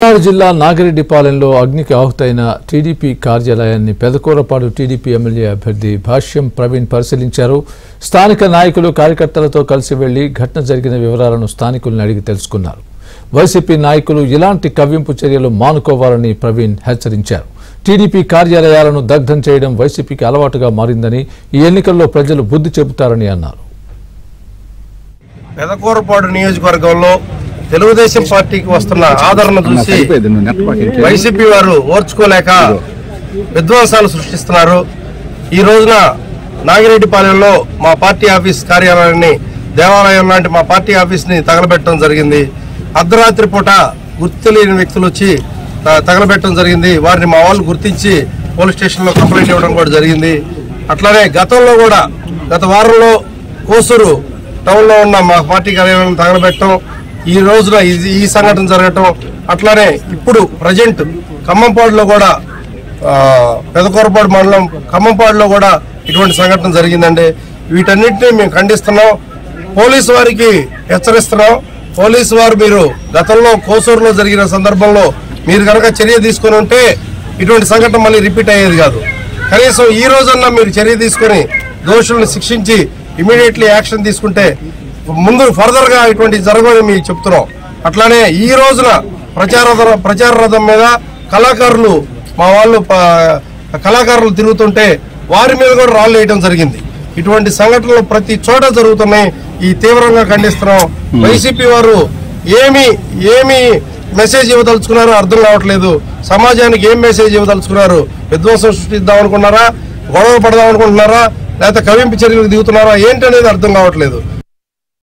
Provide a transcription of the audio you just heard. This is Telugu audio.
పల్నాడు జిల్లా నాగిరెడ్డిపాలెంలో అగ్నికి ఆహుతైన టీడీపీ కార్యాలయాన్ని పెదకూరపాడు టీడీపీ ఎమ్మెల్యే అభ్యర్థి భాష్యం ప్రవీణ్ పరిశీలించారు. స్థానిక నాయకులు కార్యకర్తలతో కలిసి వెళ్లి ఘటన జరిగిన వివరాలను స్థానికులను అడిగి తెలుసుకున్నారు. వైసీపీ నాయకులు ఇలాంటి కవ్వింపు చర్యలు మానుకోవాలని ప్రవీణ్ హెచ్చరించారు. టీడీపీ కార్యాలయాలను దగ్ధం చేయడం వైసీపీకి అలవాటుగా మారిందని, ఈ ఎన్నికల్లో ప్రజలు బుద్ధి చెబుతారని అన్నారు. పెదకూరపాడు నియోజకవర్గంలో తెలుగుదేశం పార్టీకి వస్తున్న ఆదరణ చూసి వైసీపీ వారు ఓర్చుకోలేక విధ్వంసాలు సృష్టిస్తున్నారు. ఈ రోజున నాగిరెడ్డిపాలెంలో మా పార్టీ ఆఫీస్ కార్యాలయాన్ని, దేవాలయం లాంటి మా పార్టీ ఆఫీస్ని తగలబెట్టడం జరిగింది. అర్ధరాత్రి పూట గుర్తు తెలియని వ్యక్తులు వచ్చి తగలబెట్టడం జరిగింది. వారిని మా వాళ్ళు గుర్తించి పోలీస్ స్టేషన్లో కంప్లైంట్ ఇవ్వడం కూడా జరిగింది. అట్లానే గతంలో కూడా గత వారంలో కోసూరు టౌన్లో ఉన్న మా పార్టీ కార్యాలయాన్ని తగలబెట్టడం, ఈ రోజున ఈ సంఘటన జరగటం, అట్లానే ఇప్పుడు ప్రజెంట్ ఖమ్మంపాడులో కూడా పెదకూరపాడు మండలం ఖమ్మంపాడులో కూడా ఇటువంటి సంఘటన జరిగిందండి. వీటన్నిటిని మేము ఖండిస్తున్నాం. పోలీసు వారికి హెచ్చరిస్తున్నాం. పోలీసు వారు మీరు గతంలో కోసూరులో జరిగిన సందర్భంలో మీరు కనుక చర్య తీసుకుని ఉంటే ఇటువంటి సంఘటన మళ్ళీ రిపీట్ అయ్యేది కాదు. కనీసం ఈ రోజన్నా మీరు చర్య తీసుకుని దోషులను శిక్షించి ఇమీడియట్లీ యాక్షన్ తీసుకుంటే ముందు ఫర్దర్గా ఇటువంటి జరగని మీకు చెప్తున్నాం. అట్లానే ఈ రోజున ప్రచార రథం మీద కళాకారులు, మా వాళ్ళు కళాకారులు తిరుగుతుంటే వారి మీద కూడా రాళ్ళు వేయడం జరిగింది. ఇటువంటి సంఘటనలు ప్రతి చోట జరుగుతున్నాయి. ఈ తీవ్రంగా ఖండిస్తున్నాం. వైసీపీ వారు ఏమి మెసేజ్ ఇవ్వదలుచుకున్నారో అర్థం కావట్లేదు. సమాజానికి ఏం మెసేజ్ ఇవ్వదలుచుకున్నారు? విధ్వంసం సృష్టిద్దాం అనుకున్నారా, గొడవ పడదాం అనుకుంటున్నారా, లేకపోతే కవింపు చర్యలకు దిగుతున్నారా ఏంటనేది అర్థం కావట్లేదు.